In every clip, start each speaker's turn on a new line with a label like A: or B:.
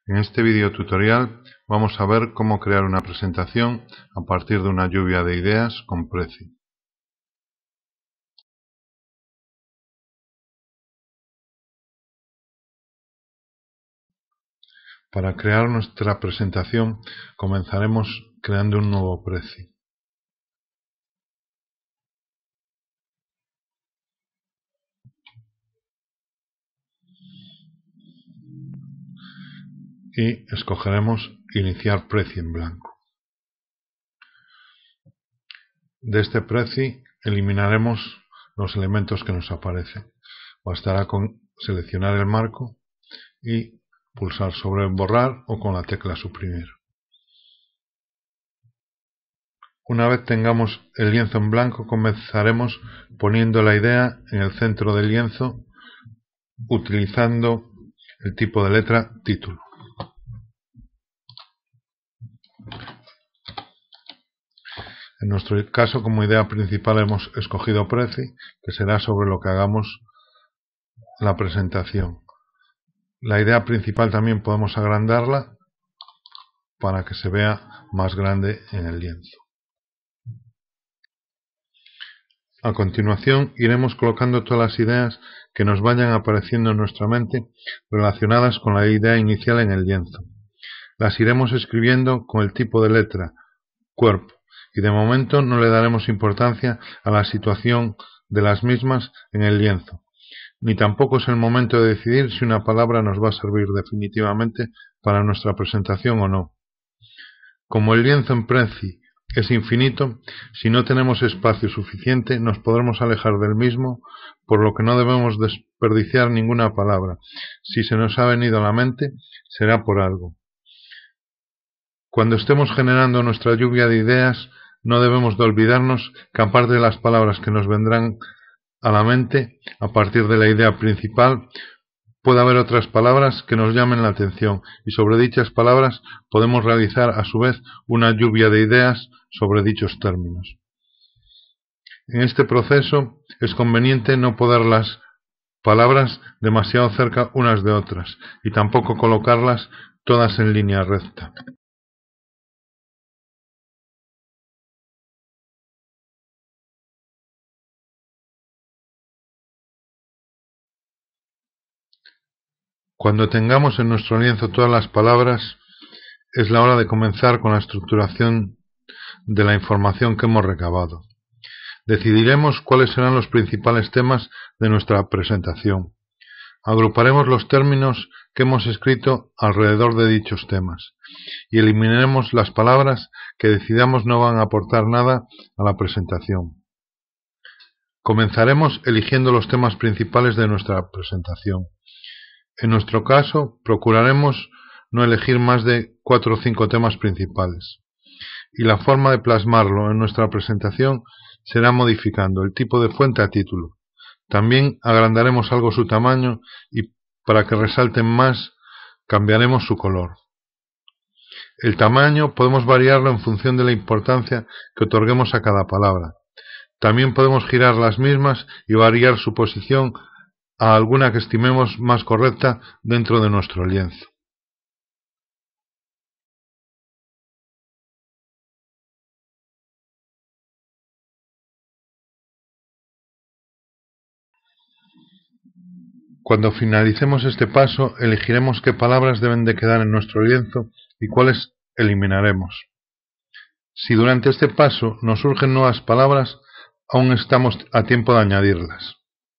A: En este video tutorial vamos a ver cómo crear una presentación a partir de una lluvia de ideas con Prezi. Para crear nuestra presentación comenzaremos creando un nuevo Prezi. Y escogeremos iniciar Prezi en blanco. De este Prezi eliminaremos los elementos que nos aparecen. Bastará con seleccionar el marco y pulsar sobre borrar o con la tecla suprimir. Una vez tengamos el lienzo en blanco, comenzaremos poniendo la idea en el centro del lienzo utilizando el tipo de letra título. En nuestro caso, como idea principal hemos escogido Prezi, que será sobre lo que hagamos la presentación. La idea principal también podemos agrandarla para que se vea más grande en el lienzo. A continuación iremos colocando todas las ideas que nos vayan apareciendo en nuestra mente relacionadas con la idea inicial en el lienzo. Las iremos escribiendo con el tipo de letra cuerpo y de momento no le daremos importancia a la situación de las mismas en el lienzo, ni tampoco es el momento de decidir si una palabra nos va a servir definitivamente para nuestra presentación o no. Como el lienzo en Prezi es infinito, si no tenemos espacio suficiente nos podremos alejar del mismo, por lo que no debemos desperdiciar ninguna palabra. Si se nos ha venido a la mente, será por algo. Cuando estemos generando nuestra lluvia de ideas, no debemos de olvidarnos que aparte de las palabras que nos vendrán a la mente a partir de la idea principal, puede haber otras palabras que nos llamen la atención y sobre dichas palabras podemos realizar a su vez una lluvia de ideas sobre dichos términos. En este proceso es conveniente no poner las palabras demasiado cerca unas de otras y tampoco colocarlas todas en línea recta. Cuando tengamos en nuestro lienzo todas las palabras, es la hora de comenzar con la estructuración de la información que hemos recabado. Decidiremos cuáles serán los principales temas de nuestra presentación. Agruparemos los términos que hemos escrito alrededor de dichos temas y eliminaremos las palabras que decidamos no van a aportar nada a la presentación. Comenzaremos eligiendo los temas principales de nuestra presentación. En nuestro caso, procuraremos no elegir más de 4 o 5 temas principales. Y la forma de plasmarlo en nuestra presentación será modificando el tipo de fuente a título. También agrandaremos algo su tamaño y para que resalten más, cambiaremos su color. El tamaño podemos variarlo en función de la importancia que otorguemos a cada palabra. También podemos girar las mismas y variar su posición a alguna que estimemos más correcta dentro de nuestro lienzo. Cuando finalicemos este paso, elegiremos qué palabras deben de quedar en nuestro lienzo y cuáles eliminaremos. Si durante este paso nos surgen nuevas palabras, aún estamos a tiempo de añadirlas.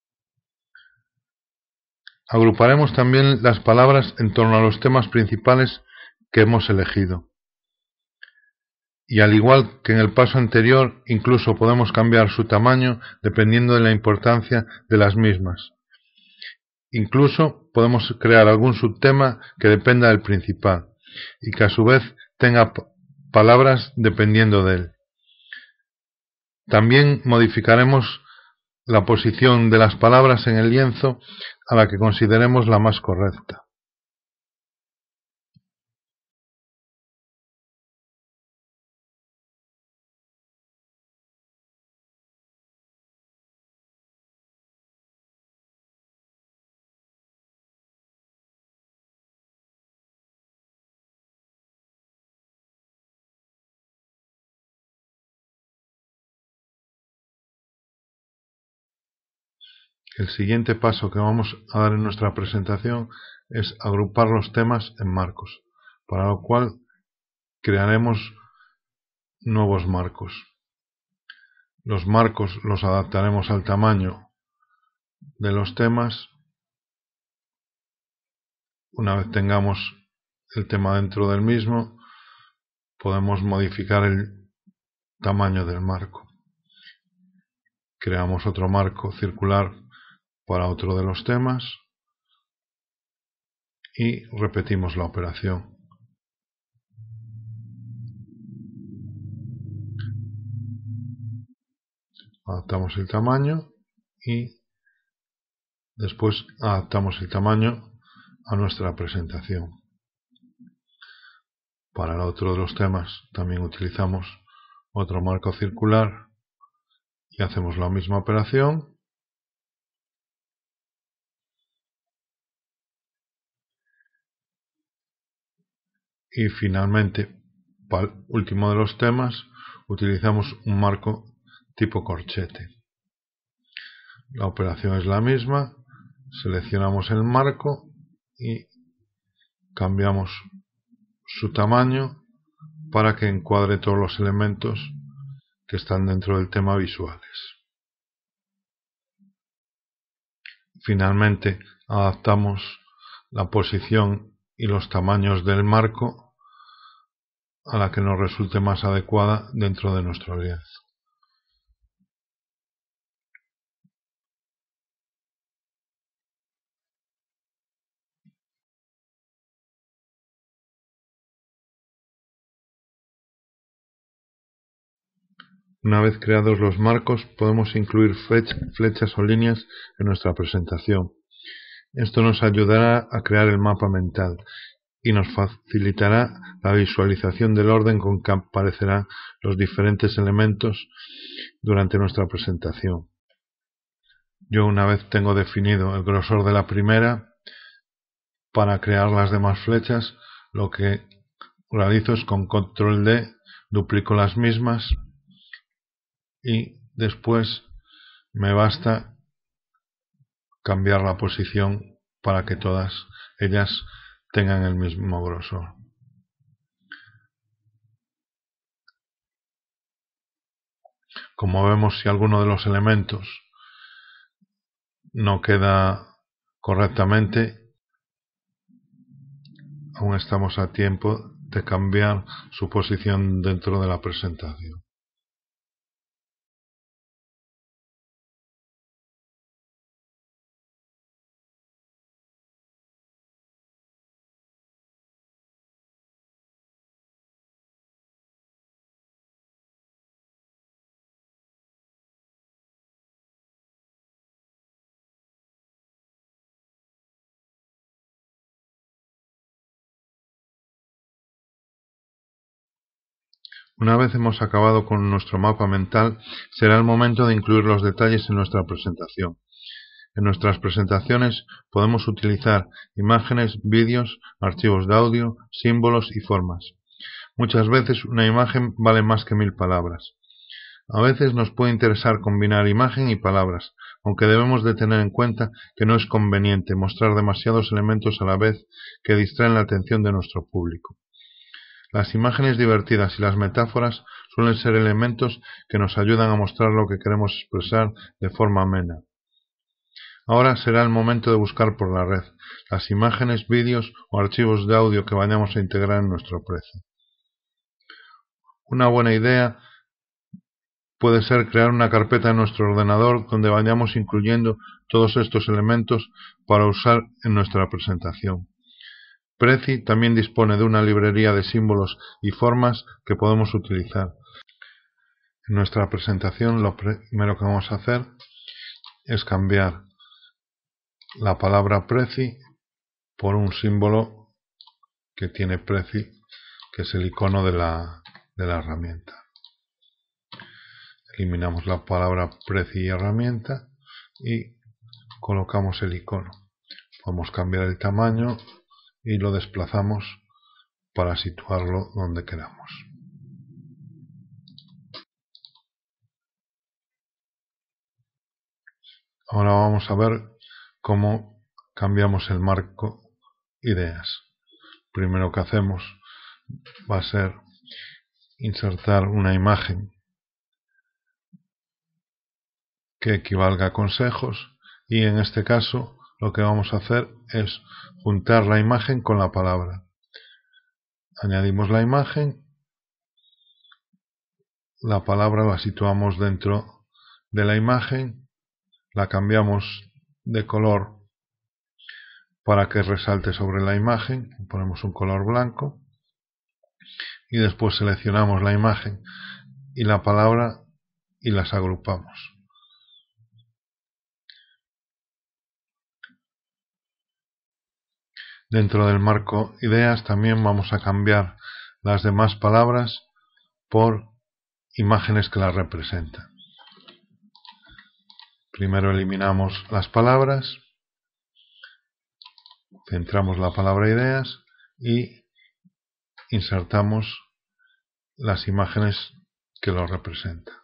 A: Agruparemos también las palabras en torno a los temas principales que hemos elegido. Y al igual que en el paso anterior, incluso podemos cambiar su tamaño dependiendo de la importancia de las mismas. Incluso podemos crear algún subtema que dependa del principal y que a su vez tenga palabras dependiendo de él. También modificaremos la posición de las palabras en el lienzo a la que consideremos la más correcta. El siguiente paso que vamos a dar en nuestra presentación es agrupar los temas en marcos, para lo cual crearemos nuevos marcos. Los marcos los adaptaremos al tamaño de los temas. Una vez tengamos el tema dentro del mismo, podemos modificar el tamaño del marco. Creamos otro marco circular para otro de los temas y repetimos la operación. Adaptamos el tamaño y después adaptamos el tamaño a nuestra presentación. Para el otro de los temas también utilizamos otro marco circular y hacemos la misma operación. Y finalmente, para el último de los temas, utilizamos un marco tipo corchete. La operación es la misma, seleccionamos el marco y cambiamos su tamaño para que encuadre todos los elementos que están dentro del tema visuales. Finalmente, adaptamos la posición y los tamaños del marco a la que nos resulte más adecuada dentro de nuestro lienzo. Una vez creados los marcos, podemos incluir flechas o líneas en nuestra presentación. Esto nos ayudará a crear el mapa mental y nos facilitará la visualización del orden con que aparecerán los diferentes elementos durante nuestra presentación. Yo, una vez tengo definido el grosor de la primera, para crear las demás flechas, lo que realizo es con control D, duplico las mismas y después me basta cambiar la posición para que todas ellas tengan el mismo grosor. Como vemos, si alguno de los elementos no queda correctamente, aún estamos a tiempo de cambiar su posición dentro de la presentación. Una vez hemos acabado con nuestro mapa mental, será el momento de incluir los detalles en nuestra presentación. En nuestras presentaciones podemos utilizar imágenes, vídeos, archivos de audio, símbolos y formas. Muchas veces una imagen vale más que 1000 palabras. A veces nos puede interesar combinar imagen y palabras, aunque debemos de tener en cuenta que no es conveniente mostrar demasiados elementos a la vez que distraen la atención de nuestro público. Las imágenes divertidas y las metáforas suelen ser elementos que nos ayudan a mostrar lo que queremos expresar de forma amena. Ahora será el momento de buscar por la red las imágenes, vídeos o archivos de audio que vayamos a integrar en nuestro Prezi. Una buena idea puede ser crear una carpeta en nuestro ordenador donde vayamos incluyendo todos estos elementos para usar en nuestra presentación. Prezi también dispone de una librería de símbolos y formas que podemos utilizar. En nuestra presentación lo primero que vamos a hacer es cambiar la palabra Prezi por un símbolo que tiene Prezi, que es el icono de la herramienta. Eliminamos la palabra Prezi y herramienta y colocamos el icono. Podemos cambiar el tamaño y lo desplazamos para situarlo donde queramos. Ahora vamos a ver cómo cambiamos el marco ideas. Primero que hacemos va a ser insertar una imagen que equivalga a consejos, y en este caso lo que vamos a hacer es juntar la imagen con la palabra. Añadimos la imagen, la palabra la situamos dentro de la imagen, la cambiamos de color para que resalte sobre la imagen, ponemos un color blanco, y después seleccionamos la imagen y la palabra y las agrupamos. Dentro del marco ideas también vamos a cambiar las demás palabras por imágenes que las representan. Primero eliminamos las palabras, centramos la palabra ideas y insertamos las imágenes que lo representan.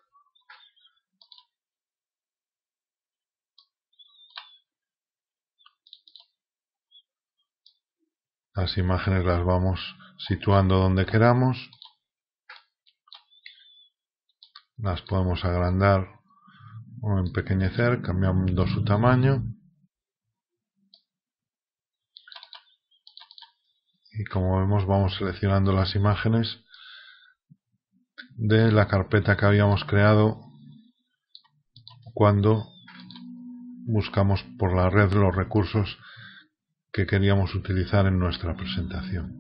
A: Las imágenes las vamos situando donde queramos, las podemos agrandar o empequeñecer cambiando su tamaño, y como vemos vamos seleccionando las imágenes de la carpeta que habíamos creado cuando buscamos por la red los recursos que queríamos utilizar en nuestra presentación.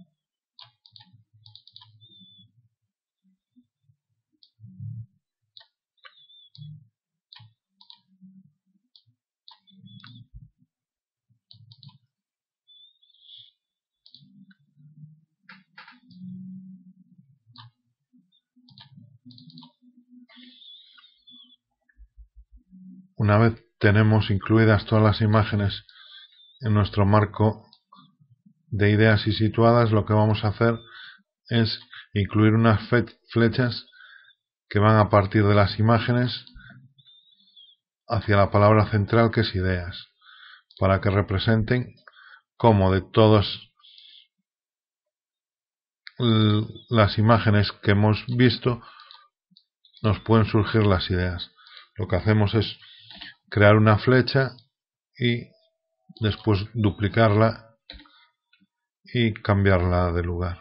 A: Una vez tenemos incluidas todas las imágenes en nuestro marco de ideas y situadas, lo que vamos a hacer es incluir unas flechas que van a partir de las imágenes hacia la palabra central, que es ideas, para que representen cómo de todas las imágenes que hemos visto nos pueden surgir las ideas. Lo que hacemos es crear una flecha y después duplicarla y cambiarla de lugar.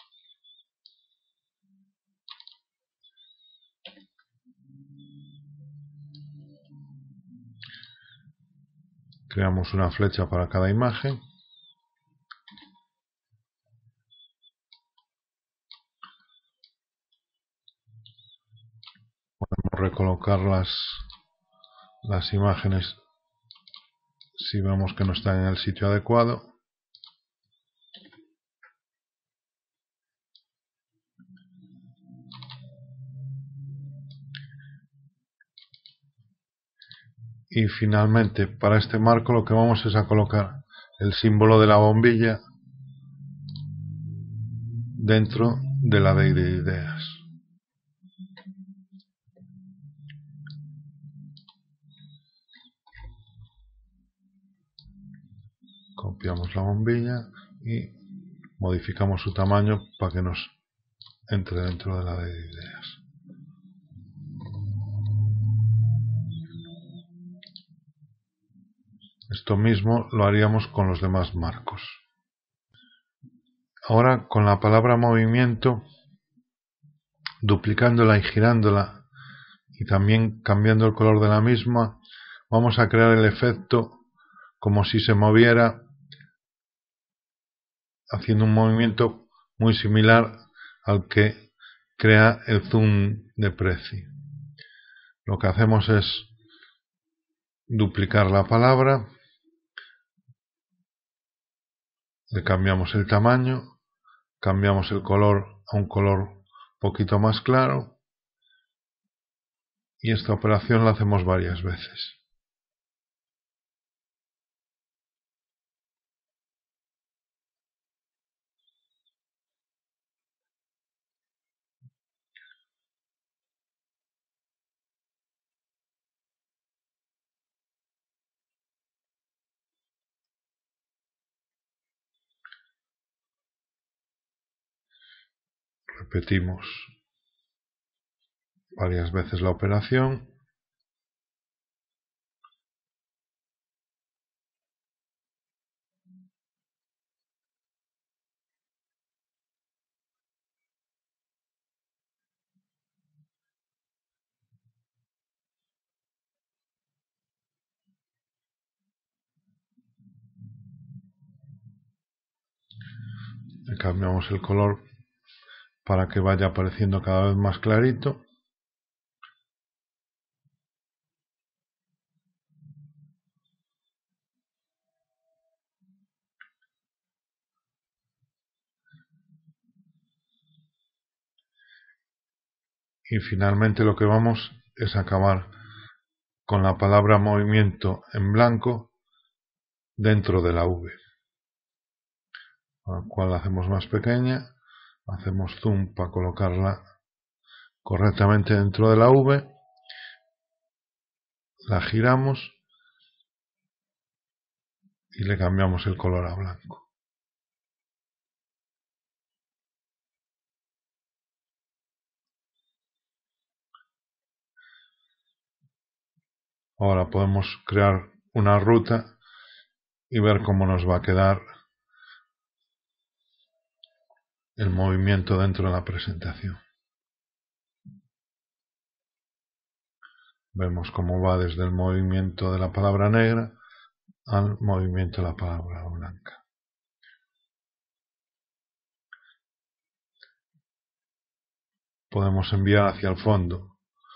A: Creamos una flecha para cada imagen. Podemos recolocar las imágenes si vemos que no están en el sitio adecuado. Y finalmente, para este marco lo que vamos es a colocar el símbolo de la bombilla dentro de la de ideas. Copiamos la bombilla y modificamos su tamaño para que nos entre dentro de la de ideas. Esto mismo lo haríamos con los demás marcos. Ahora, con la palabra movimiento, duplicándola y girándola y también cambiando el color de la misma, vamos a crear el efecto como si se moviera, haciendo un movimiento muy similar al que crea el zoom de Prezi. Lo que hacemos es duplicar la palabra, le cambiamos el tamaño, cambiamos el color a un color poquito más claro, y esta operación la hacemos varias veces. Repetimos varias veces la operación. Le cambiamos el color para que vaya apareciendo cada vez más clarito. Y finalmente lo que vamos es acabar con la palabra movimiento en blanco dentro de la V, la cual la hacemos más pequeña, hacemos zoom para colocarla correctamente dentro de la V, la giramos y le cambiamos el color a blanco. Ahora podemos crear una ruta y ver cómo nos va a quedar el movimiento dentro de la presentación. Vemos cómo va desde el movimiento de la palabra negra al movimiento de la palabra blanca. Podemos enviar hacia el fondo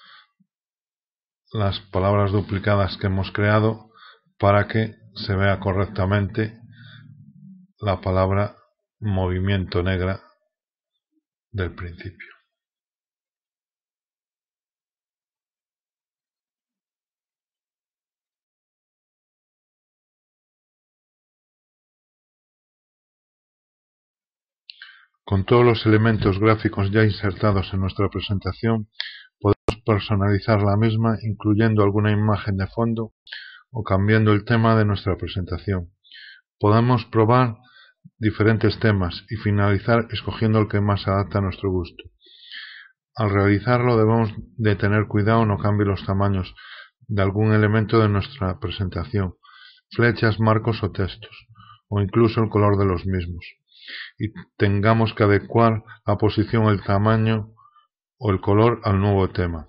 A: las palabras duplicadas que hemos creado para que se vea correctamente la palabra movimiento negra del principio. Con todos los elementos gráficos ya insertados en nuestra presentación, podemos personalizar la misma incluyendo alguna imagen de fondo o cambiando el tema de nuestra presentación. Podemos probar diferentes temas y finalizar escogiendo el que más se adapta a nuestro gusto. Al realizarlo debemos de tener cuidado no cambie los tamaños de algún elemento de nuestra presentación, flechas, marcos o textos, o incluso el color de los mismos, y tengamos que adecuar la posición, el tamaño o el color al nuevo tema.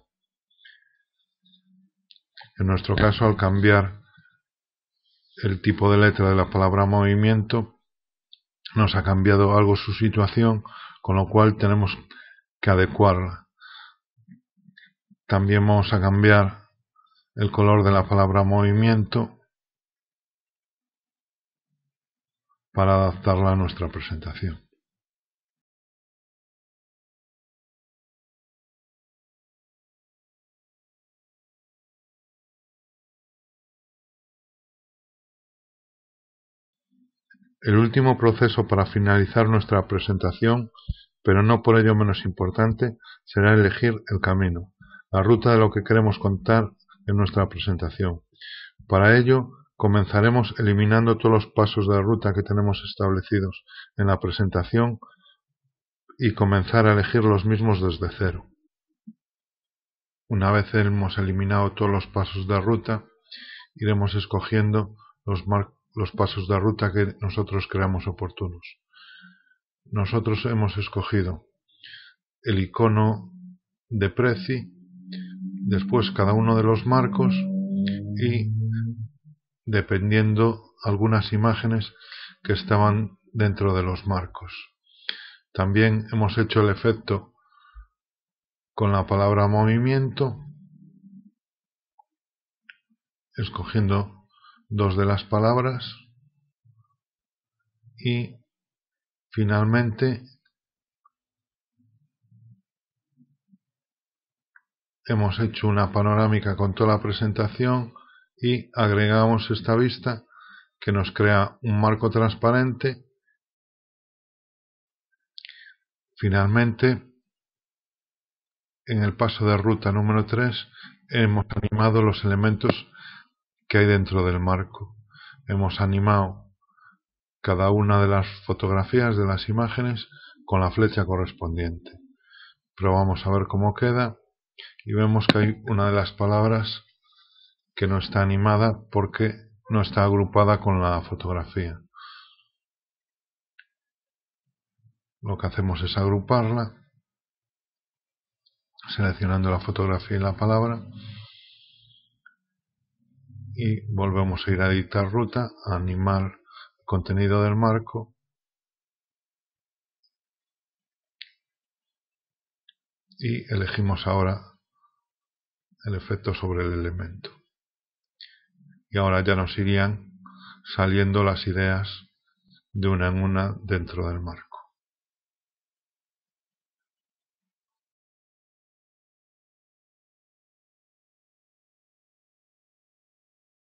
A: En nuestro caso, al cambiar el tipo de letra de la palabra movimiento, nos ha cambiado algo su situación, con lo cual tenemos que adecuarla. También vamos a cambiar el color de la palabra movimiento para adaptarla a nuestra presentación. El último proceso para finalizar nuestra presentación, pero no por ello menos importante, será elegir el camino, la ruta de lo que queremos contar en nuestra presentación. Para ello, comenzaremos eliminando todos los pasos de ruta que tenemos establecidos en la presentación y comenzar a elegir los mismos desde cero. Una vez hemos eliminado todos los pasos de ruta, iremos escogiendo los pasos de ruta que nosotros creamos oportunos. Nosotros hemos escogido el icono de Prezi, después cada uno de los marcos y dependiendo algunas imágenes que estaban dentro de los marcos. También hemos hecho el efecto con la palabra movimiento, escogiendo dos de las palabras y finalmente hemos hecho una panorámica con toda la presentación y agregamos esta vista que nos crea un marco transparente. Finalmente, en el paso de ruta número 3 hemos animado los elementos que hay dentro del marco. Hemos animado cada una de las fotografías de las imágenes con la flecha correspondiente. Probamos a ver cómo queda y vemos que hay una de las palabras que no está animada porque no está agrupada con la fotografía. Lo que hacemos es agruparla, seleccionando la fotografía y la palabra, y volvemos a ir a editar ruta, a animar el contenido del marco y elegimos ahora el efecto sobre el elemento. Y ahora ya nos irían saliendo las ideas de una en una dentro del marco.